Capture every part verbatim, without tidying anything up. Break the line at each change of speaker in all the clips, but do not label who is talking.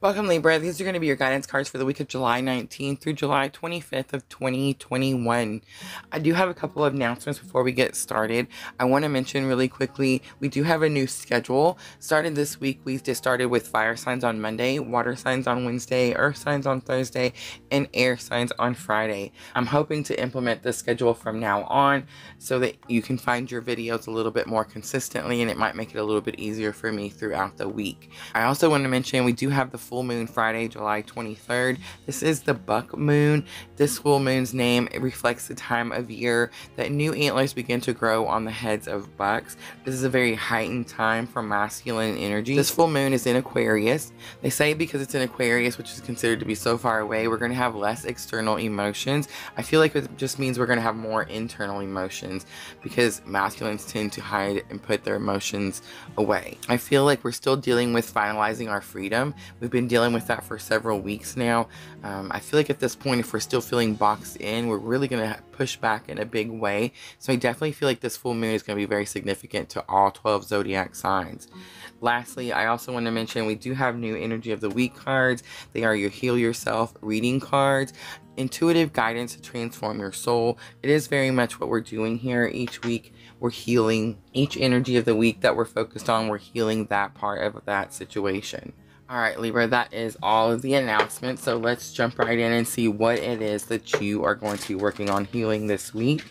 Welcome, Libra. These are going to be your guidance cards for the week of July nineteenth through July twenty-fifth of twenty twenty-one. I do have a couple of announcements before we get started. I want to mention really quickly, we do have a new schedule. Started this week, we just started with fire signs on Monday, water signs on Wednesday, earth signs on Thursday, and air signs on Friday. I'm hoping to implement this schedule from now on so that you can find your videos a little bit more consistently, and it might make it a little bit easier for me throughout the week. I also want to mention we do have the full moon Friday, July twenty-third. This is the buck moon. This full moon's name, it reflects the time of year that new antlers begin to grow on the heads of bucks. This is a very heightened time for masculine energy. This full moon is in Aquarius. They say because it's in Aquarius, which is considered to be so far away, we're going to have less external emotions. I feel like it just means we're going to have more internal emotions because masculines tend to hide and put their emotions away. I feel like we're still dealing with finalizing our freedom. We've been dealing with that for several weeks now. Um, I feel like at this point, if we're still feeling boxed in, we're really going to push back in a big way. So I definitely feel like this full moon is going to be very significant to all twelve zodiac signs. Lastly, I also want to mention we do have new energy of the week cards. They are your heal yourself reading cards. Intuitive guidance to transform your soul. It is very much what we're doing here each week. We're healing each energy of the week that we're focused on. We're healing that part of that situation. All right, Libra, that is all of the announcements. So let's jump right in and see what it is that you are going to be working on healing this week.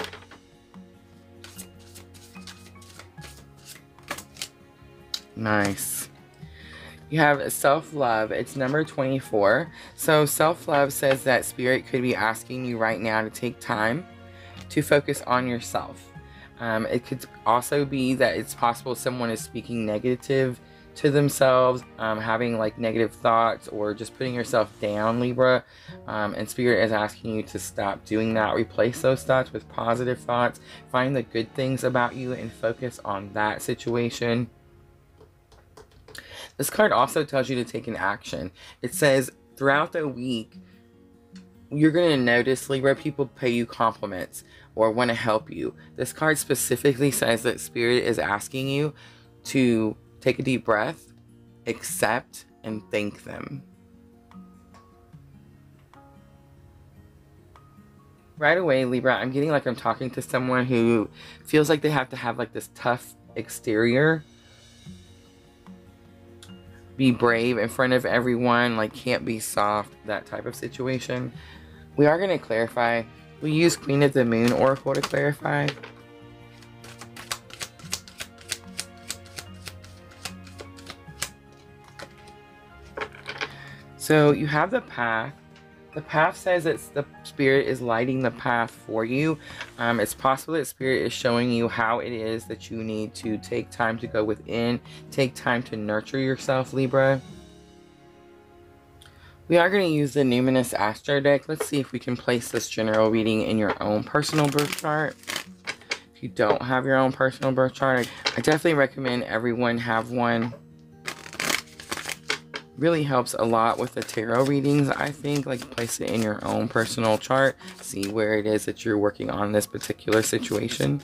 Nice. You have self-love. It's number twenty-four. So self-love says that spirit could be asking you right now to take time to focus on yourself. Um, it could also be that it's possible someone is speaking negative to themselves, um, having like negative thoughts or just putting yourself down, Libra. Um, and spirit is asking you to stop doing that. Replace those thoughts with positive thoughts. Find the good things about you and focus on that situation. This card also tells you to take an action. It says throughout the week, you're going to notice, Libra, people pay you compliments or want to help you. This card specifically says that spirit is asking you to take a deep breath, accept, and thank them. Right away, Libra, I'm getting like I'm talking to someone who feels like they have to have like this tough exterior. Be brave in front of everyone, like can't be soft, that type of situation. We are going to clarify. We use Queen of the Moon Oracle to clarify. So you have the path. The path says that the spirit is lighting the path for you. Um, it's possible that spirit is showing you how it is that you need to take time to go within, take time to nurture yourself, Libra. We are going to use the Numinous Astro deck. Let's see if we can place this general reading in your own personal birth chart. If you don't have your own personal birth chart, I definitely recommend everyone have one. Really helps a lot with the tarot readings, I think. Like, place it in your own personal chart. See where it is that you're working on this particular situation.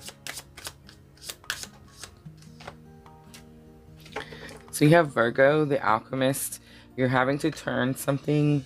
So you have Virgo, the Alchemist. You're having to turn something.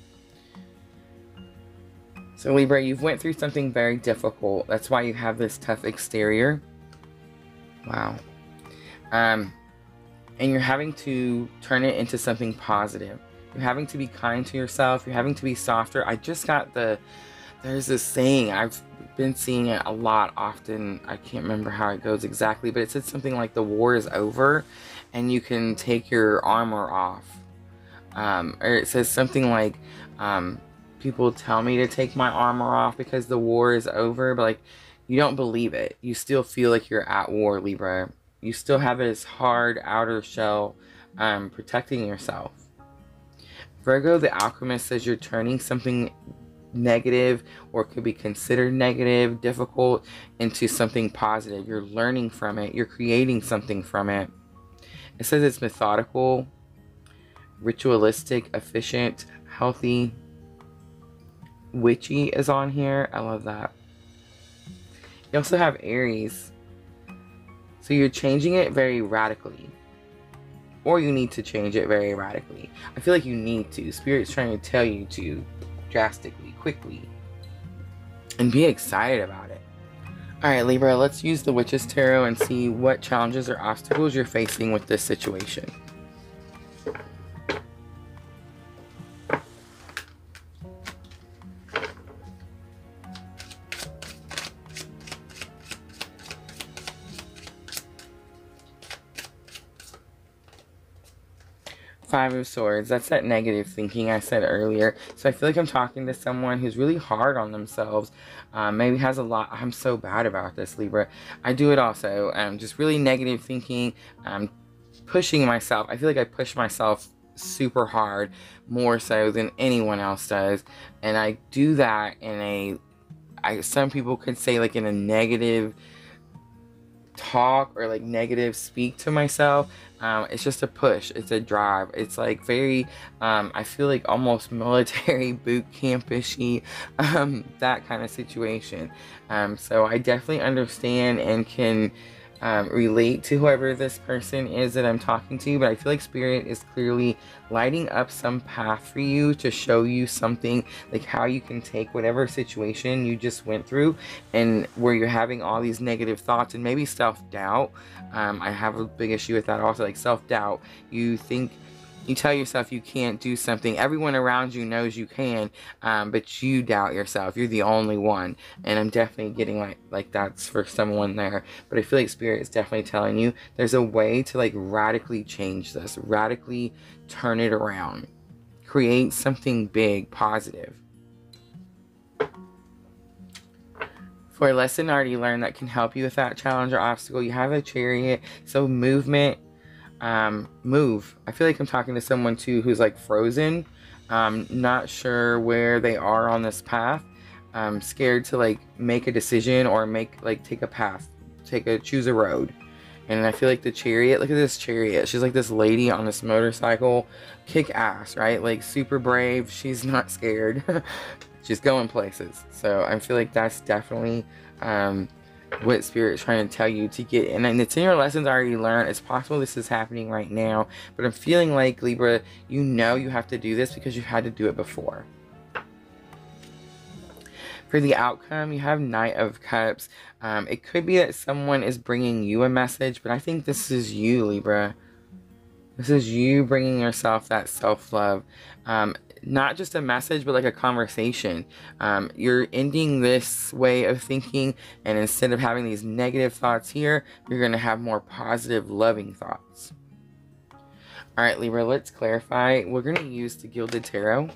So Libra, you've went through something very difficult. That's why you have this tough exterior. Wow. Um... And you're having to turn it into something positive. You're having to be kind to yourself. You're having to be softer. I just got the, there's this saying, I've been seeing it a lot often. I can't remember how it goes exactly, but it said something like the war is over and you can take your armor off. Um, or it says something like, um, people tell me to take my armor off because the war is over, but like, you don't believe it. You still feel like you're at war, Libra. You still have this hard outer shell um, protecting yourself. Virgo, the Alchemist, says you're turning something negative or could be considered negative, difficult, into something positive. You're learning from it. You're creating something from it. It says it's methodical, ritualistic, efficient, healthy. Witchy is on here. I love that. You also have Aries. So you're changing it very radically. or you need to change it very radically. I feel like you need to. Spirit's trying to tell you to drastically, quickly, and be excited about it. All right, Libra, let's use the Witch's Tarot and see what challenges or obstacles you're facing with this situation. Five of Swords. That's that negative thinking I said earlier. So I feel like I'm talking to someone who's really hard on themselves. Um, maybe has a lot. I'm so bad about this, Libra. I do it also. Um, just really negative thinking. Um, pushing myself. I feel like I push myself super hard, more so than anyone else does. And I do that in a, I, some people could say like in a negative talk or like negative speak to myself. Um, it's just a push. It's a drive. It's like very, um, I feel like almost military boot camp-ishy, um, that kind of situation. Um, so I definitely understand and can um, relate to whoever this person is that I'm talking to, but I feel like Spirit is clearly lighting up some path for you to show you something, like how you can take whatever situation you just went through and where you're having all these negative thoughts and maybe self-doubt. Um, I have a big issue with that also, like self-doubt. You think, you tell yourself you can't do something. Everyone around you knows you can, um, but you doubt yourself. You're the only one. And I'm definitely getting like, like that's for someone there. But I feel like Spirit is definitely telling you there's a way to like radically change this, radically turn it around, create something big, positive. For a lesson already learned that can help you with that challenge or obstacle, you have a Chariot. So movement, um, move. I feel like I'm talking to someone too who's like frozen, um, not sure where they are on this path, um, scared to like make a decision or make like take a path, take a choose a road. And I feel like the Chariot, look at this Chariot. She's like this lady on this motorcycle, kick ass, right? Like super brave. She's not scared. She's going places. So I feel like that's definitely um, what Spirit's trying to tell you to get in. And it's in your lessons already learned. It's possible this is happening right now. But I'm feeling like, Libra, you know you have to do this because you've had to do it before. For the outcome, you have Knight of Cups. Um, it could be that someone is bringing you a message, but I think this is you, Libra. This is you bringing yourself that self-love. Um, not just a message, but like a conversation. Um, you're ending this way of thinking, and instead of having these negative thoughts here, you're going to have more positive, loving thoughts. All right, Libra, let's clarify. We're going to use the Gilded Tarot.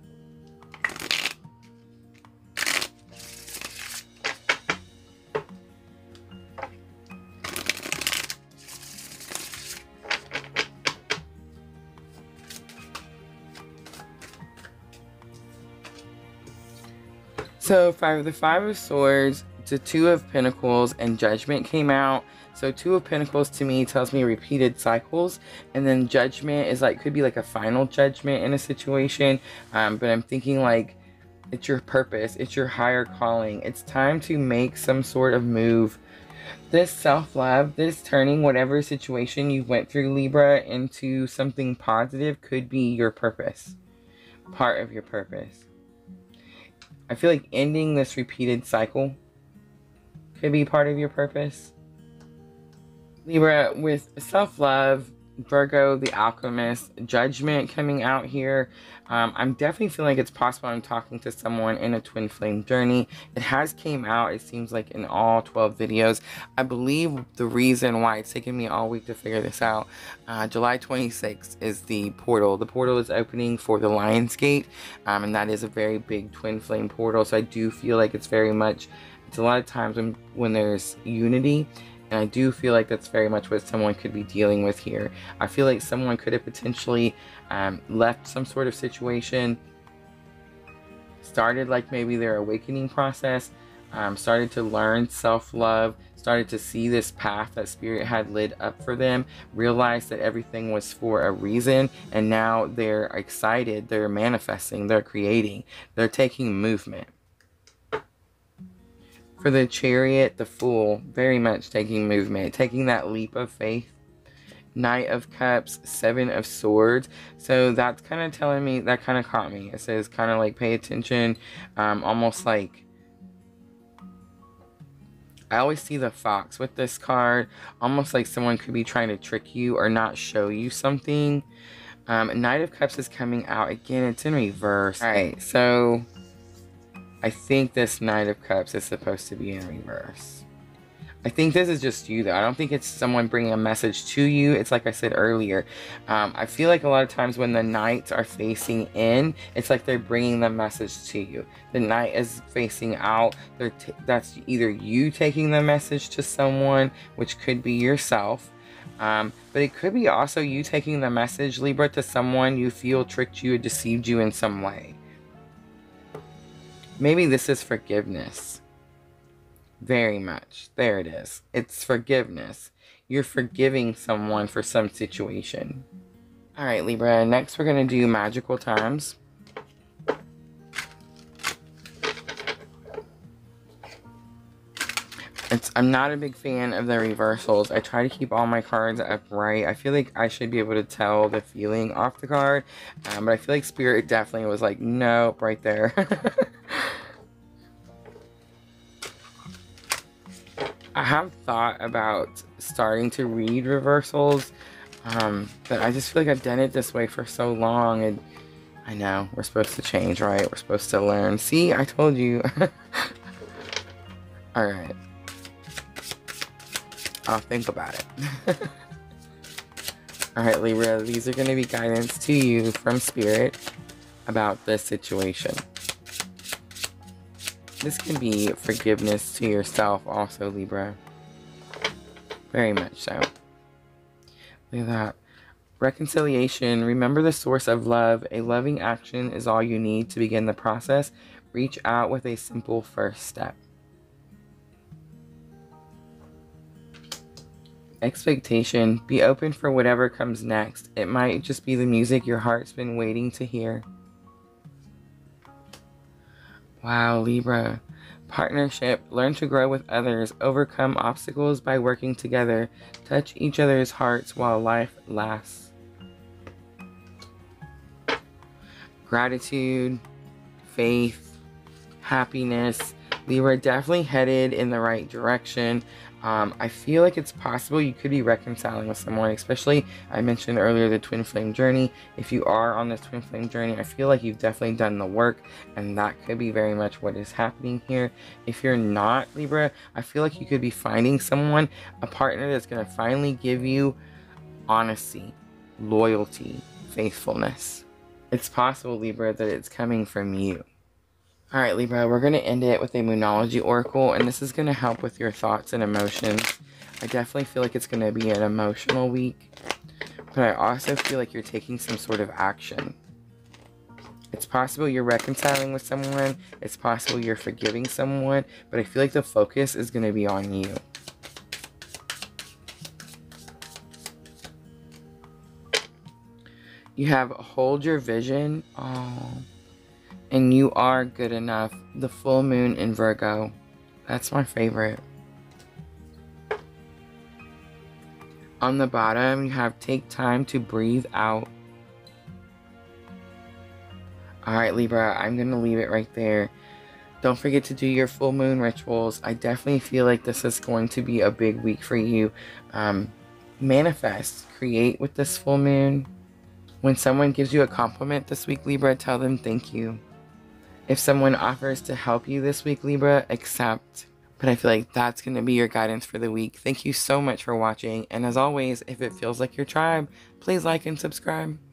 So five, the Five of Swords, the Two of Pentacles, and Judgment came out. So Two of Pentacles to me tells me repeated cycles, and then Judgment is like, could be like a final judgment in a situation. Um, but I'm thinking like it's your purpose, it's your higher calling. It's time to make some sort of move. This self-love, this turning whatever situation you went through, Libra, into something positive could be your purpose, part of your purpose. I feel like ending this repeated cycle could be part of your purpose. Libra, with self-love, Virgo, the Alchemist, Judgment coming out here. Um, I'm definitely feeling like it's possible I'm talking to someone in a twin flame journey. It has came out, it seems like, in all twelve videos. I believe the reason why it's taken me all week to figure this out, uh, July twenty-sixth is the portal. The portal is opening for the Lion's Gate, um, and that is a very big twin flame portal. So I do feel like it's very much, it's a lot of times when, when there's unity. And I do feel like that's very much what someone could be dealing with here. I feel like someone could have potentially um, left some sort of situation, started like maybe their awakening process, um, started to learn self-love, started to see this path that Spirit had lit up for them, realized that everything was for a reason, and now they're excited, they're manifesting, they're creating, they're taking movement. For the Chariot, the Fool, very much taking movement, taking that leap of faith Knight of Cups, Seven of Swords. So that's kind of telling me, that kind of caught me. It says kind of like pay attention, um, almost like, I always see the fox with this card, almost like someone could be trying to trick you or not show you something. Um, Knight of Cups is coming out again. It's in reverse. All right, so I think this Knight of Cups is supposed to be in reverse. I think this is just you, though. I don't think it's someone bringing a message to you. It's like I said earlier. Um, I feel like a lot of times when the knights are facing in, it's like they're bringing the message to you. The knight is facing out. They're t that's either you taking the message to someone, which could be yourself. Um, but it could be also you taking the message, Libra, to someone you feel tricked you or deceived you in some way. Maybe this is forgiveness. Very much. There it is. It's forgiveness. You're forgiving someone for some situation. All right, Libra. Next, we're going to do magical times. It's, I'm not a big fan of the reversals. I try to keep all my cards upright. I feel like I should be able to tell the feeling off the card. Um, but I feel like Spirit definitely was like, nope, right there. I have thought about starting to read reversals, um, but I just feel like I've done it this way for so long, and I know, we're supposed to change, right? We're supposed to learn. See, I told you. Alright. I'll think about it. Alright, Libra, these are going to be guidance to you from Spirit about this situation. This can be forgiveness to yourself also, Libra. Very much so. Look at that. Reconciliation. Remember the source of love. A loving action is all you need to begin the process. Reach out with a simple first step. Expectation. Be open for whatever comes next. It might just be the music your heart's been waiting to hear. Wow, Libra. Partnership. Learn to grow with others. Overcome obstacles by working together. Touch each other's hearts while life lasts. Gratitude. Faith. Happiness. Libra, definitely headed in the right direction. Um, I feel like it's possible you could be reconciling with someone, especially I mentioned earlier the twin flame journey. If you are on this twin flame journey, I feel like you've definitely done the work, and that could be very much what is happening here. If you're not, Libra, I feel like you could be finding someone, a partner that's going to finally give you honesty, loyalty, faithfulness. It's possible, Libra, that it's coming from you. Alright, Libra, we're going to end it with a moonology oracle, and this is going to help with your thoughts and emotions. I definitely feel like it's going to be an emotional week, but I also feel like you're taking some sort of action. It's possible you're reconciling with someone, it's possible you're forgiving someone, but I feel like the focus is going to be on you. You have hold your vision. Oh. And you are good enough. The full moon in Virgo. That's my favorite. On the bottom, you have take time to breathe out. Alright, Libra, I'm going to leave it right there. Don't forget to do your full moon rituals. I definitely feel like this is going to be a big week for you. Um, manifest. Create with this full moon. When someone gives you a compliment this week, Libra, tell them thank you. If someone offers to help you this week, Libra, accept. But I feel like that's going to be your guidance for the week. Thank you so much for watching. And as always, if it feels like your tribe, please like and subscribe.